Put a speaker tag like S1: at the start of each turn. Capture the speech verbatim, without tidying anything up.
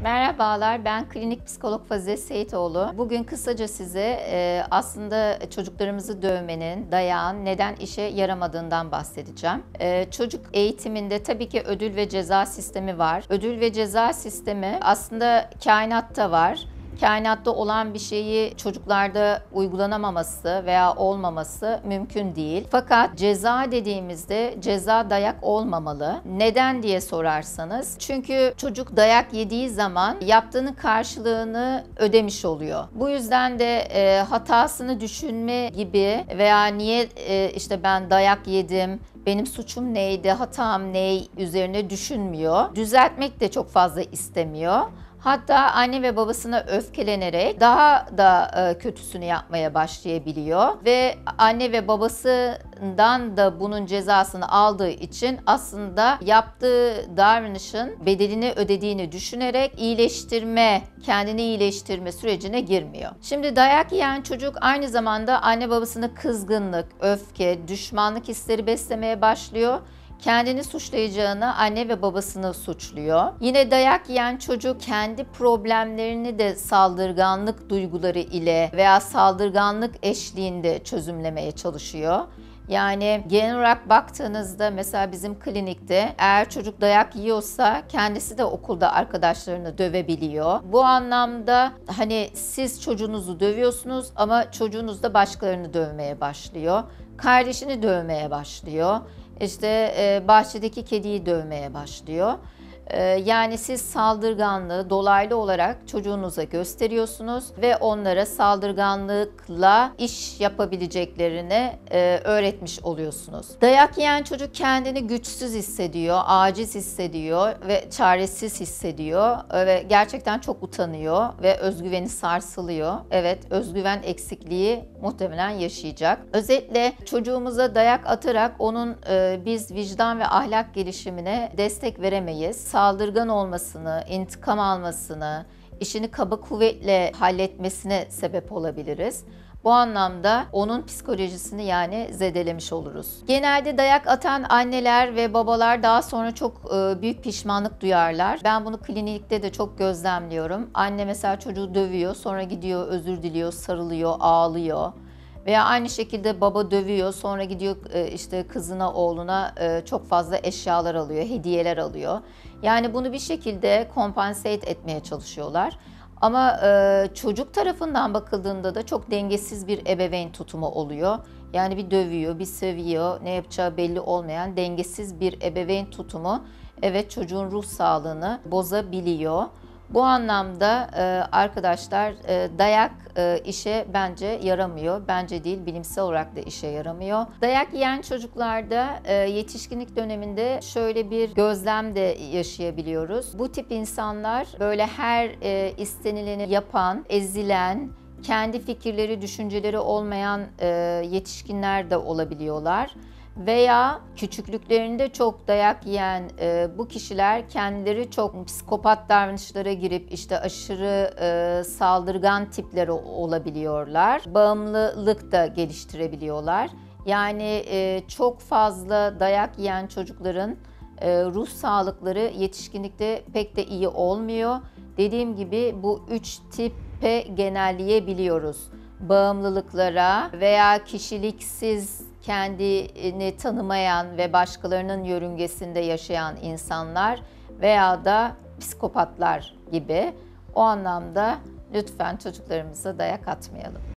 S1: Merhabalar, ben klinik psikolog Fazilet Seyitoğlu. Bugün kısaca size e, aslında çocuklarımızı dövmenin, dayağın neden işe yaramadığından bahsedeceğim. E, çocuk eğitiminde tabii ki ödül ve ceza sistemi var. Ödül ve ceza sistemi aslında kainatta var. Kainatta olan bir şeyi çocuklarda uygulanamaması veya olmaması mümkün değil. Fakat ceza dediğimizde ceza dayak olmamalı. Neden diye sorarsanız, çünkü çocuk dayak yediği zaman yaptığının karşılığını ödemiş oluyor. Bu yüzden de e, hatasını düşünme gibi veya niye e, işte ben dayak yedim, benim suçum neydi, hatam ne üzerine düşünmüyor. Düzeltmek de çok fazla istemiyor. Hatta anne ve babasına öfkelenerek daha da kötüsünü yapmaya başlayabiliyor ve anne ve babasından da bunun cezasını aldığı için aslında yaptığı davranışın bedelini ödediğini düşünerek iyileştirme, kendini iyileştirme sürecine girmiyor. Şimdi dayak yiyen çocuk aynı zamanda anne babasına kızgınlık, öfke, düşmanlık hisleri beslemeye başlıyor. Kendini suçlayacağına anne ve babasını suçluyor. Yine dayak yiyen çocuk kendi problemlerini de saldırganlık duyguları ile veya saldırganlık eşliğinde çözümlemeye çalışıyor. Yani genel olarak baktığınızda mesela bizim klinikte eğer çocuk dayak yiyorsa kendisi de okulda arkadaşlarını dövebiliyor. Bu anlamda hani siz çocuğunuzu dövüyorsunuz ama çocuğunuz da başkalarını dövmeye başlıyor. Kardeşini dövmeye başlıyor. İşte e, bahçedeki kediyi dövmeye başlıyor. E, yani siz saldırganlığı dolaylı olarak çocuğunuza gösteriyorsunuz ve onlara saldırganlıkla iş yapabileceklerini e, öğretmiş oluyorsunuz. Dayak yiyen çocuk kendini güçsüz hissediyor, aciz hissediyor ve çaresiz hissediyor ve gerçekten çok utanıyor ve özgüveni sarsılıyor. Evet, özgüven eksikliği muhtemelen yaşayacak. Özetle çocuğumuza dayak atarak onun e, biz vicdan ve ahlak gelişimine destek veremeyiz. Saldırgan olmasını, intikam almasını, işini kaba kuvvetle halletmesine sebep olabiliriz. Bu anlamda onun psikolojisini yani zedelemiş oluruz. Genelde dayak atan anneler ve babalar daha sonra çok büyük pişmanlık duyarlar. Ben bunu klinikte de çok gözlemliyorum. Anne mesela çocuğu dövüyor, sonra gidiyor özür diliyor, sarılıyor, ağlıyor. Veya aynı şekilde baba dövüyor, sonra gidiyor işte kızına, oğluna çok fazla eşyalar alıyor, hediyeler alıyor. Yani bunu bir şekilde compensate etmeye çalışıyorlar. Ama e, çocuk tarafından bakıldığında da çok dengesiz bir ebeveyn tutumu oluyor. Yani bir dövüyor, bir seviyor, ne yapacağı belli olmayan dengesiz bir ebeveyn tutumu evet çocuğun ruh sağlığını bozabiliyor. Bu anlamda e, arkadaşlar e, dayak e, işe bence yaramıyor. Bence değil, bilimsel olarak da işe yaramıyor. Dayak yiyen çocuklarda e, yetişkinlik döneminde şöyle bir gözlem de yaşayabiliyoruz. Bu tip insanlar böyle her e, istenileni yapan, ezilen, kendi fikirleri, düşünceleri olmayan e, yetişkinler de olabiliyorlar. Veya küçüklüklerinde çok dayak yiyen e, bu kişiler kendileri çok psikopat davranışlara girip işte aşırı e, saldırgan tipleri olabiliyorlar. Bağımlılık da geliştirebiliyorlar. Yani e, çok fazla dayak yiyen çocukların e, ruh sağlıkları yetişkinlikte pek de iyi olmuyor. Dediğim gibi bu üç tipe genelleyebiliyoruz. Bağımlılıklara veya kişiliksiz, kendini tanımayan ve başkalarının yörüngesinde yaşayan insanlar veya da psikopatlar gibi. O anlamda lütfen çocuklarımıza dayak atmayalım.